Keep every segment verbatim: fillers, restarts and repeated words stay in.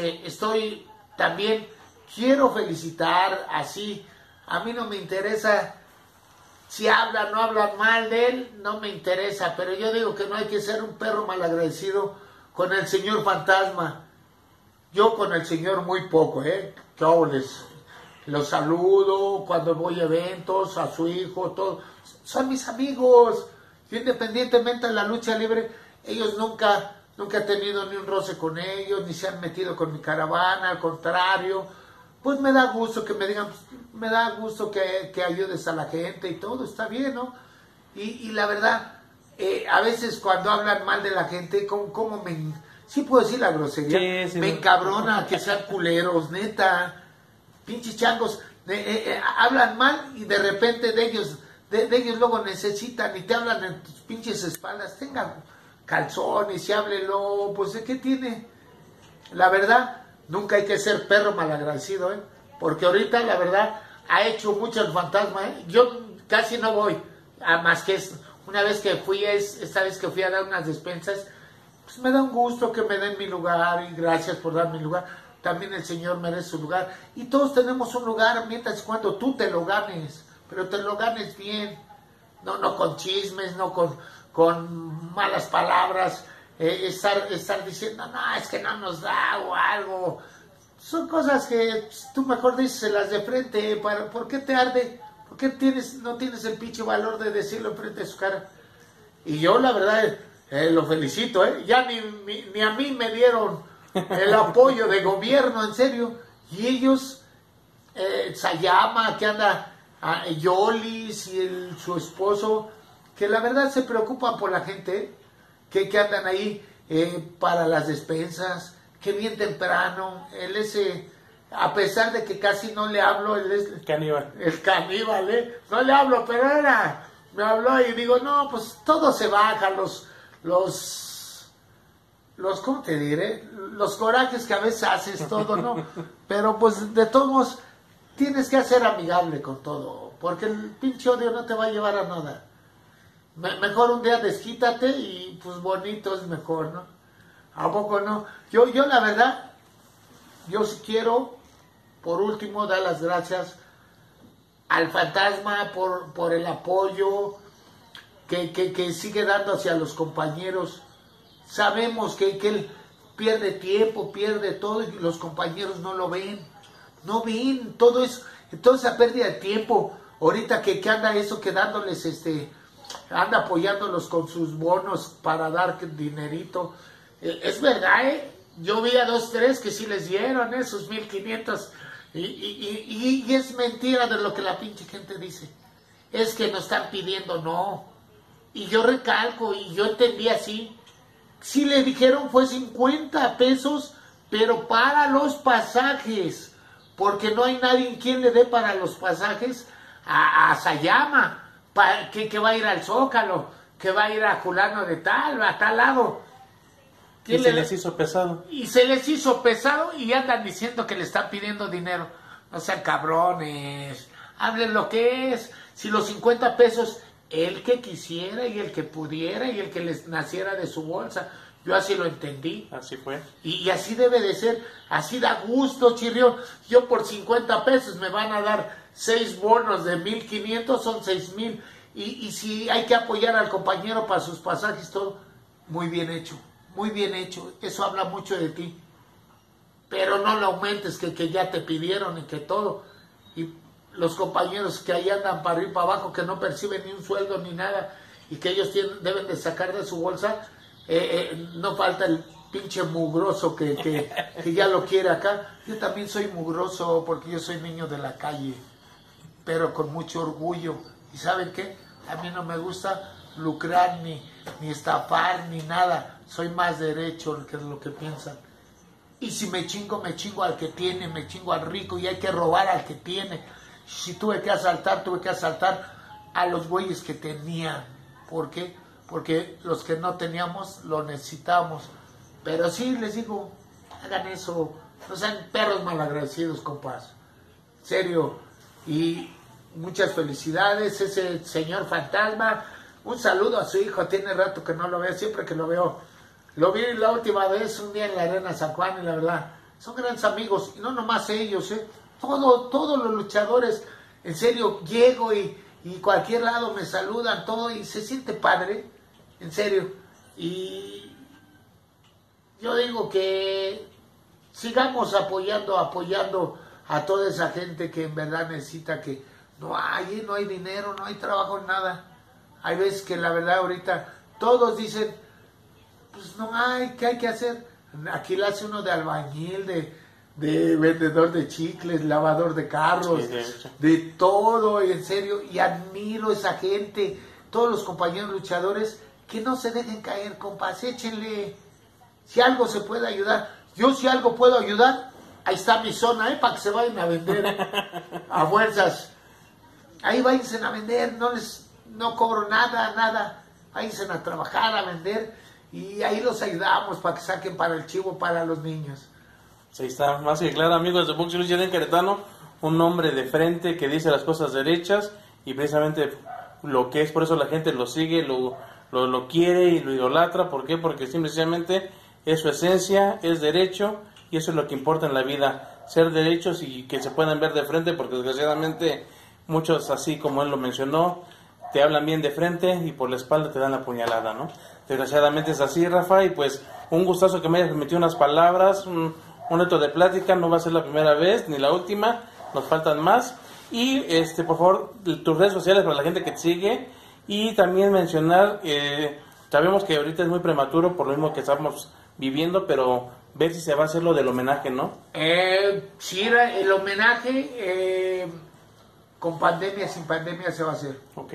este, estoy también, quiero felicitar así, a mí no me interesa si hablan o no hablan mal de él, no me interesa, pero yo digo que no hay que ser un perro malagradecido con el señor Fantasma. Yo con el señor muy poco, ¿eh? Que les los saludo cuando voy a eventos, a su hijo, todo. Son mis amigos. Yo, independientemente de la lucha libre, ellos nunca, nunca he tenido ni un roce con ellos, ni se han metido con mi caravana, al contrario. Pues me da gusto que me digan, pues, me da gusto que, que ayudes a la gente y todo, está bien, ¿no? Y, y la verdad, eh, a veces cuando hablan mal de la gente, ¿cómo, cómo me... Sí puedo decir la grosería, sí, sí, me no. encabrona que sean culeros, neta, pinches changos, eh, eh, eh, hablan mal y de repente de ellos, de, de ellos luego necesitan y te hablan en tus pinches espaldas, tengan calzones y háblelo, pues ¿de qué tiene? La verdad, nunca hay que ser perro malagradecido, ¿eh? Porque ahorita la verdad ha hecho mucho el Fantasma, ¿eh? Yo casi no voy, a más que es, una vez que fui, es, esta vez que fui a dar unas despensas, pues me da un gusto que me den mi lugar y gracias por dar mi lugar. También el Señor merece su lugar. Y todos tenemos un lugar mientras cuando tú te lo ganes, pero te lo ganes bien. No, no con chismes, no con, con malas palabras, eh, estar, estar diciendo, no, es que no nos da o algo. Son cosas que pues, tú mejor díselas de frente. Para, ¿por qué te arde? ¿Por qué tienes, no tienes el pinche valor de decirlo enfrente de su cara? Y yo la verdad... Eh, lo felicito, ¿eh? Ya ni, ni, ni a mí me dieron el apoyo de gobierno, en serio. Y ellos, eh, Sayama, que anda, a Yolis y el, su esposo, que la verdad se preocupan por la gente, ¿eh? que, que andan ahí eh, para las despensas, que bien temprano, él ese, a pesar de que casi no le hablo, él es caníbal. El caníbal, ¿eh? No le hablo, pero era, me habló y digo, no, pues todo se baja, los... los, los, ¿cómo te diré? Los corajes que a veces haces, todo, ¿no? Pero pues de todos modos, tienes que ser amigable con todo, porque el pinche odio no te va a llevar a nada. Me, mejor un día desquítate y pues bonito es mejor, ¿no? ¿A poco no? Yo, yo la verdad, yo sí quiero, por último, dar las gracias al Fantasma por, por el apoyo, Que, que, que sigue dando hacia los compañeros. Sabemos que, que él pierde tiempo, pierde todo y los compañeros no lo ven, no ven todo eso, toda esa pérdida de tiempo. Ahorita que, que anda eso, que dándoles este, anda apoyándolos con sus bonos para dar dinerito. Eh, es verdad, ¿eh? Yo vi a dos, tres que sí les dieron esos mil quinientos y, y, y, y es mentira de lo que la pinche gente dice. Es que nos están pidiendo, no. Y yo recalco, y yo entendí así, si le dijeron fue cincuenta pesos, pero para los pasajes, porque no hay nadie quien le dé para los pasajes a, a Sayama, para, que, que va a ir al Zócalo, que va a ir a Fulano de tal, a tal lado. Y se les hizo pesado. Y se les hizo pesado y andan diciendo que le están pidiendo dinero. No sean cabrones, hablen lo que es. Si los cincuenta pesos... el que quisiera y el que pudiera y el que les naciera de su bolsa. Yo así lo entendí. Así fue. Y, y así debe de ser. Así da gusto, Chirrión. Yo por cincuenta pesos me van a dar seis bonos de mil quinientos, son seis mil. Y, y si hay que apoyar al compañero para sus pasajes, todo, muy bien hecho. Muy bien hecho. Eso habla mucho de ti. Pero no lo aumentes, que, que ya te pidieron y que todo. Y los compañeros que ahí andan para arriba y para abajo, que no perciben ni un sueldo ni nada, y que ellos tienen, deben de sacar de su bolsa, eh, eh, no falta el pinche mugroso que, que, que ya lo quiere acá. Yo también soy mugroso porque yo soy niño de la calle, pero con mucho orgullo. ¿Y saben qué? A mí no me gusta lucrar, ni, ni estafar, ni nada. Soy más derecho que lo que piensan. Y si me chingo, me chingo al que tiene, me chingo al rico, y hay que robar al que tiene. Si tuve que asaltar, tuve que asaltar a los güeyes que tenían. ¿Por qué? Porque los que no teníamos lo necesitamos. Pero sí, les digo, hagan eso. No sean perros malagradecidos, compas. Serio. Y muchas felicidades, ese señor Fantasma. Un saludo a su hijo. Tiene rato que no lo veo. Siempre que lo veo, lo vi la última vez un día en la Arena San Juan y la verdad, son grandes amigos, y no nomás ellos, ¿eh? Todo, todos los luchadores, en serio, llego y, y cualquier lado me saludan, todo, y se siente padre, en serio. Y yo digo que sigamos apoyando, apoyando a toda esa gente que en verdad necesita, que no hay, no hay dinero, no hay trabajo, nada. Hay veces que la verdad ahorita todos dicen, pues no hay, ¿qué hay que hacer? Aquí la hace uno de albañil, de, de vendedor de chicles, lavador de carros, sí, de, de todo, en serio, y admiro a esa gente, todos los compañeros luchadores, que no se dejen caer, compas, échenle, si algo se puede ayudar. Yo si algo puedo ayudar, ahí está mi zona, ¿eh? Para que se vayan a vender a fuerzas. Ahí váyanse a vender, no les, no cobro nada, nada, váyanse a trabajar, a vender, y ahí los ayudamos para que saquen para el chivo, para los niños. Sí, está más que claro, amigos de Box Lucha en Querétaro, un hombre de frente que dice las cosas derechas, y precisamente lo que es, por eso la gente lo sigue, lo, lo, lo quiere y lo idolatra. ¿Por qué? Porque simplemente es su esencia, es derecho, y eso es lo que importa en la vida, ser derechos y que se puedan ver de frente, porque desgraciadamente muchos, así como él lo mencionó, te hablan bien de frente y por la espalda te dan la puñalada, ¿no? Desgraciadamente es así, Rafa, y pues un gustazo que me hayas permitido unas palabras, un, un reto de plática, no va a ser la primera vez ni la última, nos faltan más. Y este, por favor, tus redes sociales para la gente que te sigue, y también mencionar, eh, sabemos que ahorita es muy prematuro por lo mismo que estamos viviendo, pero ver si se va a hacer lo del homenaje, ¿no? Eh, sí, el homenaje, eh, con pandemia, sin pandemia se va a hacer. Ok.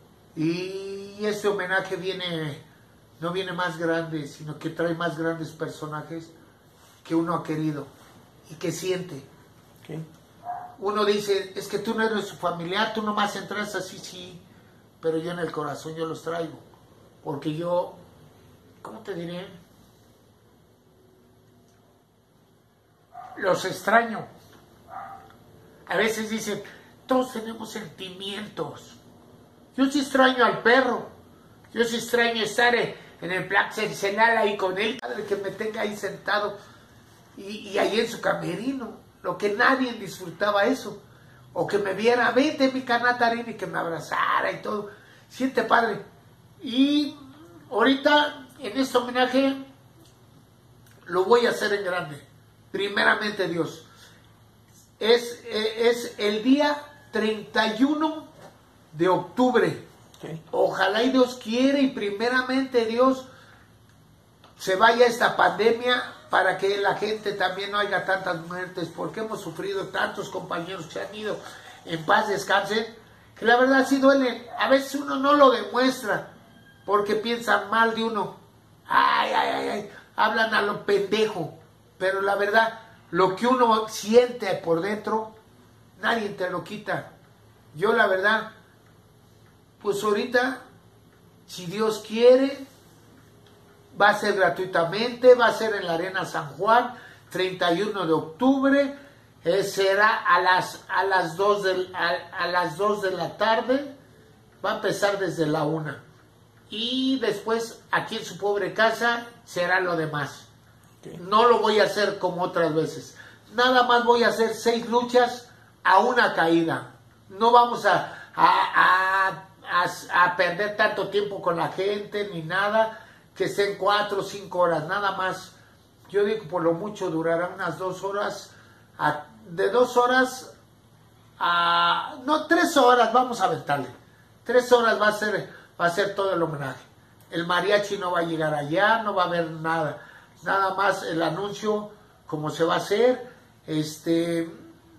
Y este homenaje viene, no viene más grande, sino que trae más grandes personajes que uno ha querido y que siente. Okay. Uno dice, es que tú no eres su familiar, tú nomás entras así, sí, pero yo en el corazón yo los traigo, porque yo, ¿cómo te diré? Los extraño. A veces dicen, todos tenemos sentimientos. Yo sí extraño al perro, yo sí extraño estar en el Plaza Ensenada ahí con él, padre, que me tenga ahí sentado, y, y ahí en su camerino, lo que nadie disfrutaba eso, o que me viera, vete mi Canatarín, y que me abrazara y todo, siente padre. Y ahorita en este homenaje lo voy a hacer en grande, primeramente Dios. Es, es el día treinta y uno de octubre. Okay. Ojalá y Dios quiere y primeramente Dios se vaya esta pandemia para que la gente también no haya tantas muertes, porque hemos sufrido tantos compañeros que han ido, en paz descansen, que la verdad sí duele. A veces uno no lo demuestra porque piensan mal de uno, ay, ay, ay, ay, hablan a lo pendejo, pero la verdad, lo que uno siente por dentro, nadie te lo quita. Yo la verdad, pues ahorita, si Dios quiere, va a ser gratuitamente, va a ser en la Arena San Juan, treinta y uno de octubre, eh, será a las, a, las dos de, a, a las dos de la tarde, va a empezar desde la una. Y después, aquí en su pobre casa, será lo demás. Okay. No lo voy a hacer como otras veces. Nada más voy a hacer seis luchas a una caída. No vamos a, a, a, a, a perder tanto tiempo con la gente ni nada, que estén cuatro o cinco horas, nada más. Yo digo por lo mucho durará unas dos horas, a, de dos horas a, no, tres horas, vamos a aventarle. Tres horas va a ser, va a ser todo el homenaje. El mariachi no va a llegar allá, no va a haber nada. Nada más el anuncio, cómo se va a hacer, este,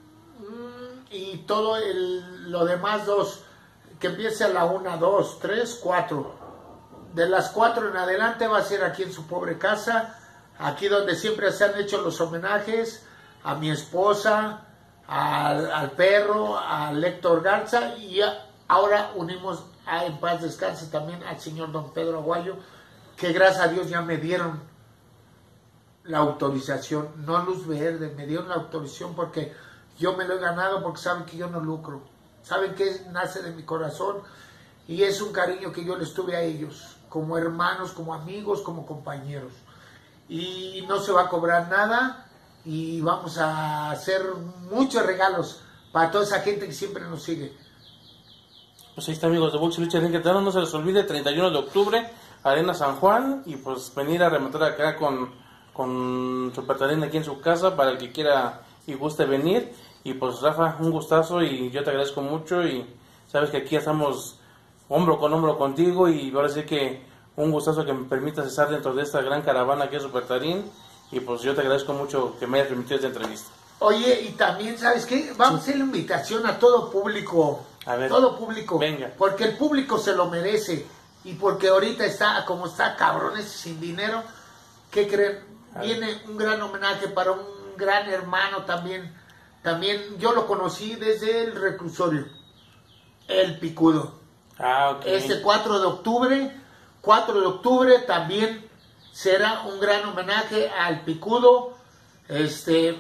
y todo el, lo demás dos, que empiece a la una, dos, tres, cuatro. De las cuatro en adelante va a ser aquí en su pobre casa, aquí donde siempre se han hecho los homenajes a mi esposa, al, al perro, a Héctor Garza, y a, ahora unimos a, en paz descanse también al señor don Pedro Aguayo, que gracias a Dios ya me dieron la autorización, no luz verde, me dieron la autorización porque yo me lo he ganado, porque saben que yo no lucro, saben que nace de mi corazón y es un cariño que yo les tuve a ellos, como hermanos, como amigos, como compañeros, y no se va a cobrar nada, y vamos a hacer muchos regalos para toda esa gente que siempre nos sigue. Pues ahí está, amigos de Box y Lucha Libre Querétaro, no se les olvide, treinta y uno de octubre, Arena San Juan, y pues venir a rematar acá con, con Super Tarín aquí en su casa, para el que quiera y guste venir. Y pues Rafa, un gustazo, y yo te agradezco mucho, y sabes que aquí estamos hombro con hombro contigo, y ahora sí que un gustazo que me permitas estar dentro de esta gran caravana que es Super Tarín, y pues yo te agradezco mucho que me hayas permitido esta entrevista. Oye, y también, ¿sabes qué? Vamos sí. a hacer la invitación a todo público. A ver, todo público. Venga. Porque el público se lo merece. Y porque ahorita está, como está cabrones sin dinero, ¿qué creen? A Viene ver. un gran homenaje para un gran hermano también. También yo lo conocí desde el reclusorio. El Picudo. Ah, ok. Este cuatro de octubre, cuatro de octubre también será un gran homenaje al Picudo. Este...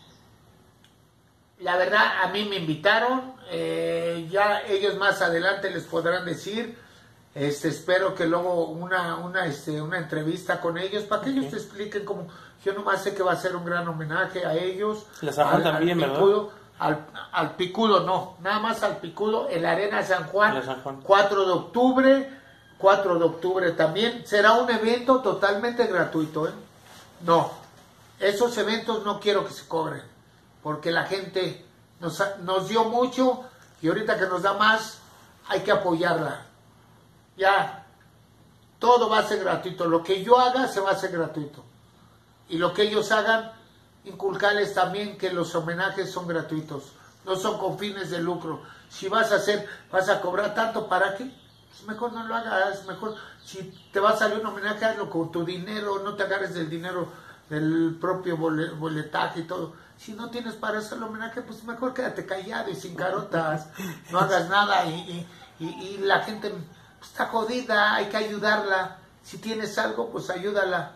La verdad, a mí me invitaron, eh, ya ellos más adelante les podrán decir, este, espero que luego una, una, este, una entrevista con ellos, para que okay. ellos te expliquen cómo, yo nomás sé que va a ser un gran homenaje a ellos. La San Juan también, al Picudo, al, al Picudo no, nada más al Picudo, en la Arena San Juan, San Juan, cuatro de octubre, cuatro de octubre también, será un evento totalmente gratuito, ¿eh? No, esos eventos no quiero que se cobren, porque la gente nos, nos dio mucho y ahorita que nos da más, hay que apoyarla. Ya, todo va a ser gratuito. Lo que yo haga se va a hacer gratuito. Y lo que ellos hagan, inculcarles también que los homenajes son gratuitos. No son con fines de lucro. Si vas a hacer, vas a cobrar tanto, ¿para qué? Pues mejor no lo hagas. Mejor, si te va a salir un homenaje, hazlo con tu dinero. No te agarres del dinero del propio boletaje y todo. Si no tienes para hacer el homenaje, pues mejor quédate callado y sin carotas, no hagas nada, y, y, y la gente pues, está jodida, hay que ayudarla. Si tienes algo, pues ayúdala.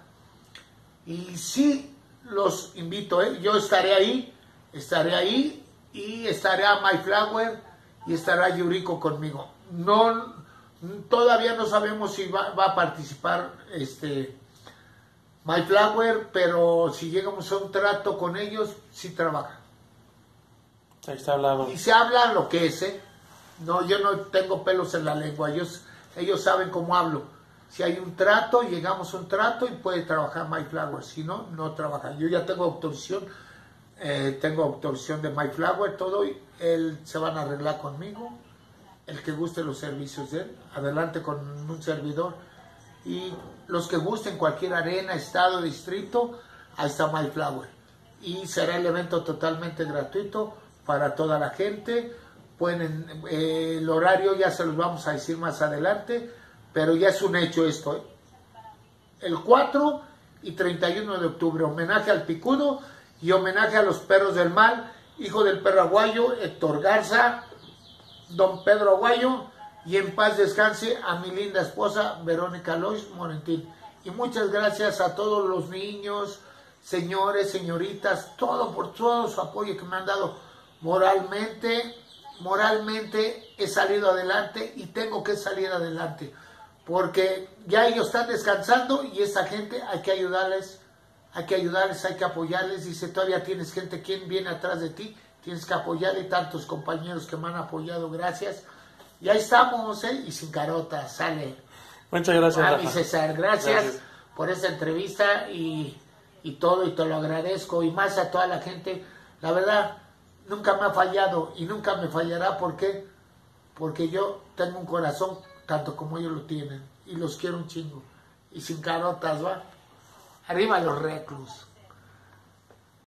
Y sí, los invito, ¿eh? Yo estaré ahí, estaré ahí, y estará My Flower, y estará Yuriko conmigo. No, todavía no sabemos si va, va a participar este... My Flower, pero si llegamos a un trato con ellos, sí trabajan. Ahí está hablado. Y se habla lo que es, ¿eh? No, yo no tengo pelos en la lengua, ellos, ellos saben cómo hablo. Si hay un trato, llegamos a un trato y puede trabajar My Flower, si no, no trabaja. Yo ya tengo autorización, eh, tengo autorización de My Flower, todo, y él se van a arreglar conmigo, el que guste los servicios de él, adelante con un servidor. Y los que gusten, cualquier arena, estado, distrito, ahí está My Flower. Y será el evento totalmente gratuito para toda la gente. Pueden, eh, el horario ya se los vamos a decir más adelante, pero ya es un hecho esto, ¿eh? El cuatro y treinta y uno de octubre, homenaje al Picudo y homenaje a los perros del mal, hijo del perro aguayo, Héctor Garza, don Pedro Aguayo, y en paz descanse a mi linda esposa Verónica Lois Morentín. Y muchas gracias a todos los niños, señores, señoritas, todo por todo su apoyo que me han dado moralmente. Moralmente he salido adelante y tengo que salir adelante, porque ya ellos están descansando y esa gente hay que ayudarles, hay que ayudarles, hay que apoyarles. Dice, todavía tienes gente, ¿quién viene atrás de ti? Tienes que apoyar, y tantos compañeros que me han apoyado, gracias. Y ahí estamos, ¿eh? Y sin carota, sale. Muchas gracias, a mi César, gracias, gracias por esta entrevista y, y todo, y te lo agradezco, y más a toda la gente. La verdad, nunca me ha fallado y nunca me fallará. ¿Por qué? Porque yo tengo un corazón tanto como ellos lo tienen, y los quiero un chingo. Y sin carotas, ¿va? Arriba los reclus.